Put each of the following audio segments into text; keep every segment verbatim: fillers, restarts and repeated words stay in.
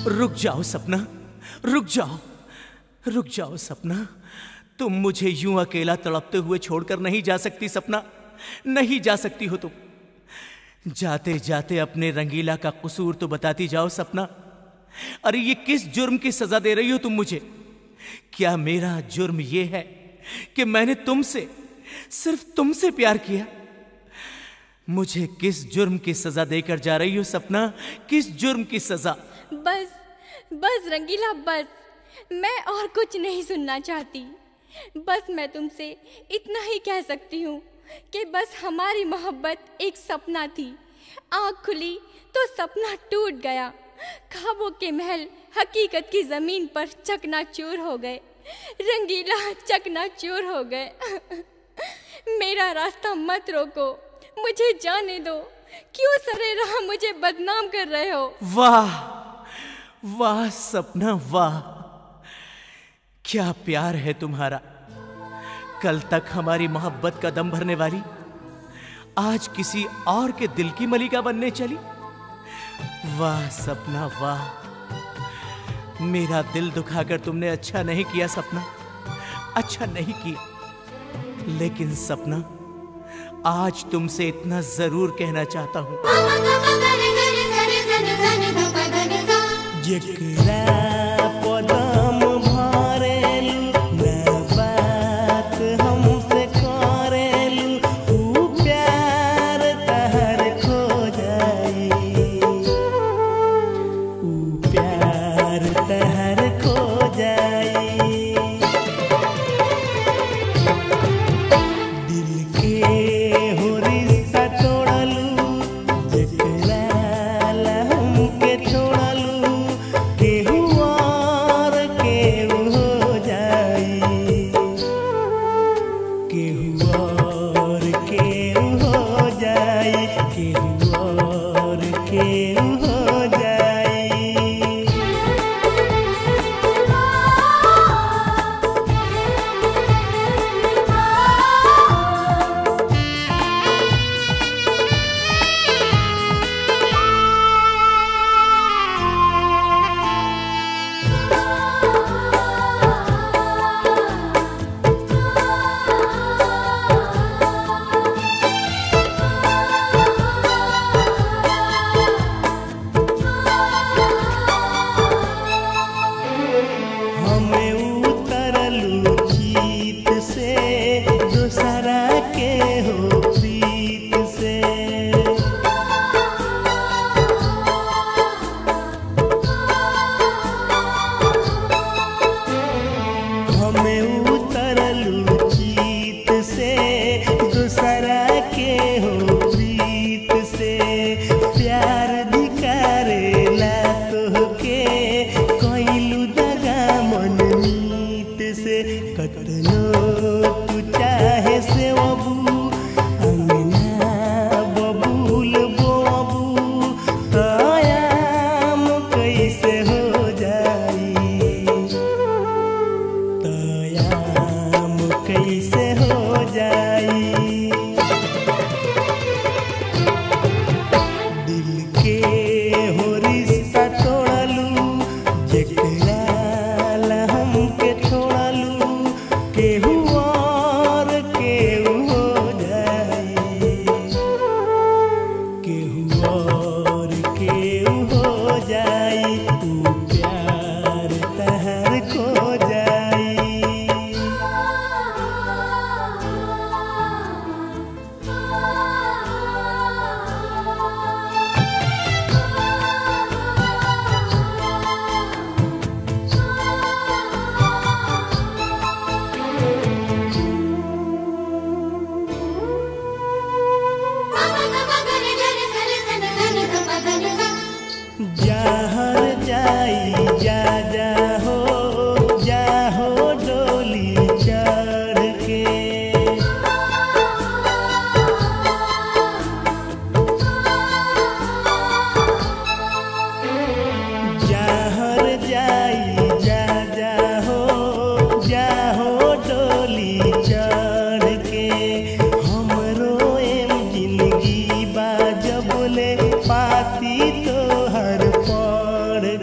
रुक जाओ सपना, रुक जाओ, रुक जाओ सपना। तुम मुझे यूं अकेला तड़पते हुए छोड़कर नहीं जा सकती सपना, नहीं जा सकती हो तुम। जाते जाते अपने रंगीला का कसूर तो बताती जाओ सपना। अरे ये किस जुर्म की सजा दे रही हो तुम मुझे? क्या मेरा जुर्म ये है कि मैंने तुमसे, सिर्फ तुमसे प्यार किया? मुझे किस जुर्म की सजा देकर जा रही हो सपना, किस जुर्म की सजा? बस बस रंगीला बस, मैं और कुछ नहीं सुनना चाहती। बस मैं तुमसे इतना ही कह सकती हूँ कि बस हमारी मोहब्बत एक सपना थी। आँख खुली तो सपना टूट गया। ख्वाबों के महल हकीकत की ज़मीन पर चकनाचूर हो गए। रंगीला चकनाचूर हो गए। मेरा रास्ता मत रोको, मुझे जाने दो। क्यों सरे राह मुझे बदनाम कर रहे हो? वाह वाह सपना वाह, क्या प्यार है तुम्हारा। कल तक हमारी मोहब्बत का दम भरने वाली, आज किसी और के दिल की मलिका बनने चली। वाह सपना वाह, मेरा दिल दुखाकर तुमने अच्छा नहीं किया सपना, अच्छा नहीं किया। लेकिन सपना, आज तुमसे इतना जरूर कहना चाहता हूं।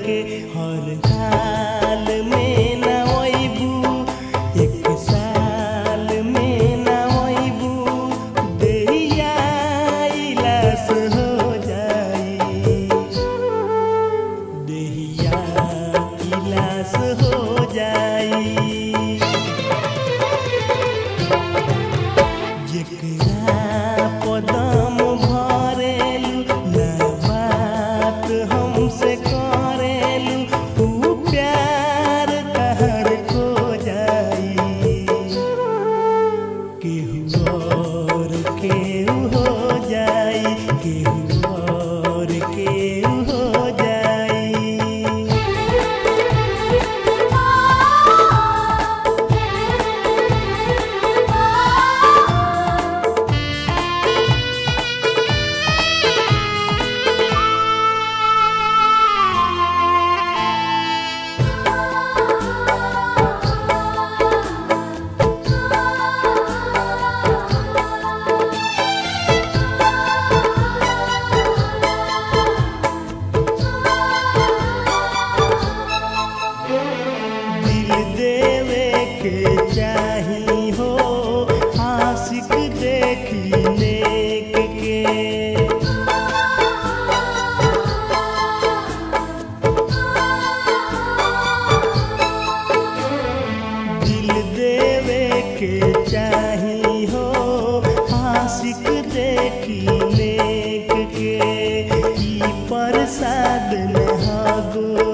के हर हाल में न अइबू, एक साल में न अइबू, देहिया इलास हो जाई, देहिया इलास हो जाई। जेकरा पदम भरेलू ना बात हमसे करेलू, ऊ प्यार तहर खो जाई, केहू और केहू हो जाई, केहू और केहू हो जाई। दिल देवे के चाही हो आशिक देखी नेक के, दिल देवे के चाही हो आशिक देखी नेक के, ई प्रसाद न हो